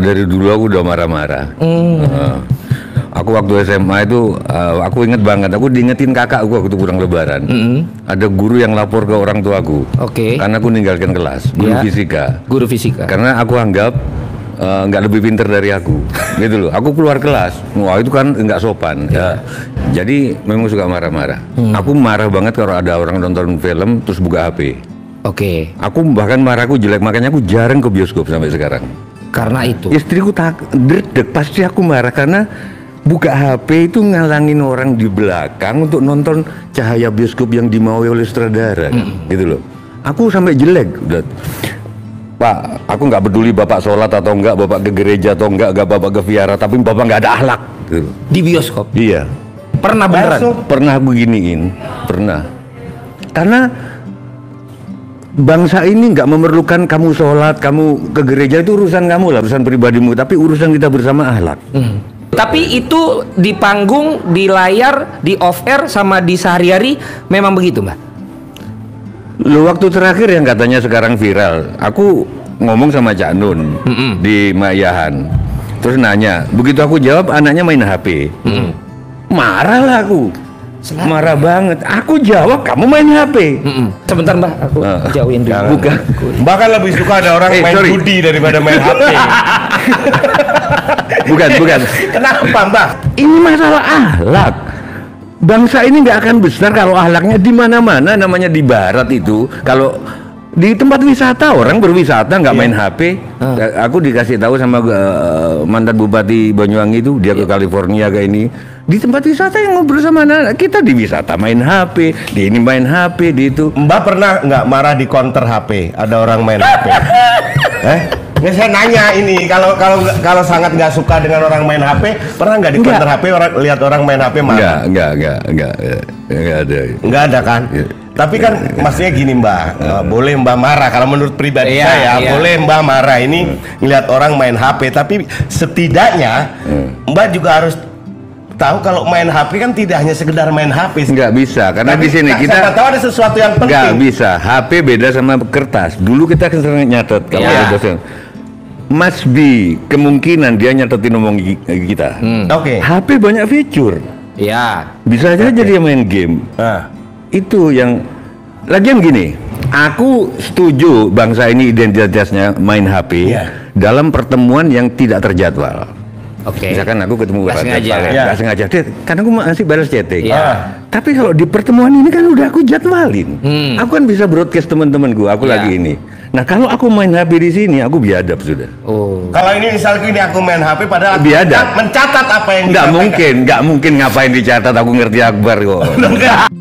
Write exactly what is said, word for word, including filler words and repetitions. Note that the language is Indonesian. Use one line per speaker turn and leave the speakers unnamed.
dari dulu aku udah marah-marah. Hmm. Uh, aku waktu S M A itu, uh, aku inget banget. Aku diingetin kakakku waktu pulang lebaran. Mm-hmm. Ada guru yang lapor ke orang tuaku. Oke. Okay. Karena aku ninggalkan kelas. Guru yeah. fisika.
Guru fisika.
Karena aku anggap nggak uh, lebih pinter dari aku, gitu loh. Aku keluar kelas, wah itu kan nggak sopan. Ya. Jadi memang suka marah-marah. Hmm. Aku marah banget kalau ada orang nonton film terus buka H P. Oke.
Okay.
Aku bahkan marahku jelek, makanya aku jarang ke bioskop sampai sekarang.
Karena itu.
Istriku tak derdek, pasti aku marah karena buka H P itu ngalangin orang di belakang untuk nonton cahaya bioskop yang dimaui oleh sutradara, hmm. gitu loh. Aku sampai jelek, udah. Pak, aku nggak peduli bapak sholat atau enggak, bapak ke gereja atau enggak, enggak bapak ke viara, tapi bapak nggak ada akhlak. Gitu.
Di bioskop?
Iya.
Pernah beneran?
Masuk. Pernah beginiin, pernah. Karena bangsa ini nggak memerlukan kamu sholat, kamu ke gereja, itu urusan kamu lah, urusan pribadimu. Tapi urusan kita bersama akhlak. Hmm.
Tapi itu di panggung, di layar, di off air, sama di sehari-hari memang begitu, Mbak?
Lu waktu terakhir yang katanya sekarang viral, aku ngomong sama Cak Nun mm-mm. di Mayahan, terus nanya, begitu aku jawab anaknya main H P, mm-mm. marah lah aku, Selamat. marah banget. Aku jawab kamu main H P. Mm-mm.
Sebentar Mbak, aku uh, jauhin dulu.
Bukan,
bahkan lebih suka ada orang eh, main sorry. judi daripada main H P.
Bukan, bukan.
Kenapa Mbak?
Ini masalah akhlak. Bangsa ini nggak akan besar kalau ahlaknya di mana-mana. Namanya di barat itu, kalau di tempat wisata orang berwisata nggak yeah. main H P. Uh. Aku dikasih tahu sama uh, mantan Bupati Banyuwangi itu, dia yeah. ke California kayak ini. Di tempat wisata yang ngobrol sama anak, kita di wisata main H P, di ini main H P, di itu.
Mbak pernah nggak marah di counter H P? Ada orang main H P? eh? Ya, saya nanya ini, kalau kalau kalau sangat nggak suka dengan orang main H P, pernah nggak di counter H P orang lihat orang main H P marah?
Enggak, enggak, enggak, enggak, enggak ada.
Enggak ada kan? Ya. Tapi kan ya. maksudnya gini Mbak, uh, boleh Mbak marah. Kalau menurut pribadi iya, saya, iya. boleh Mbak marah ini ngelihat orang main H P. Tapi setidaknya hmm. Mbak juga harus tahu kalau main H P kan tidak hanya sekedar main H P.
Nggak bisa, karena tapi, di sini kita
tahu ada sesuatu yang penting.
Nggak bisa, H P beda sama kertas. Dulu kita kan sering nyatet kalau ya. ada dosen. Must be kemungkinan dia nyatetin omong kita. Hmm.
Oke. Okay.
H P banyak fitur.
Ya.
Bisa aja okay. dia main game. Ah. Itu yang lagian gini. Aku setuju bangsa ini identitasnya main H P yeah. dalam pertemuan yang tidak terjadwal. Oke. Okay. Misalkan aku ketemu
Gak sengaja,
ya. Gak sengaja. Karena aku masih balas chatting.
Ya.
Ah. Tapi kalau di pertemuan ini kan udah aku jadwalin. Hmm. Aku kan bisa broadcast teman-temanku. Aku ya. lagi ini. Nah kalau aku main H P di sini, aku biadab sudah.
Oh. Kalau ini misalnya ini aku main H P, padahal
biadab.
Mencatat apa yang
nggak mungkin, nggak mungkin ngapain dicatat. Aku ngerti akbar kok.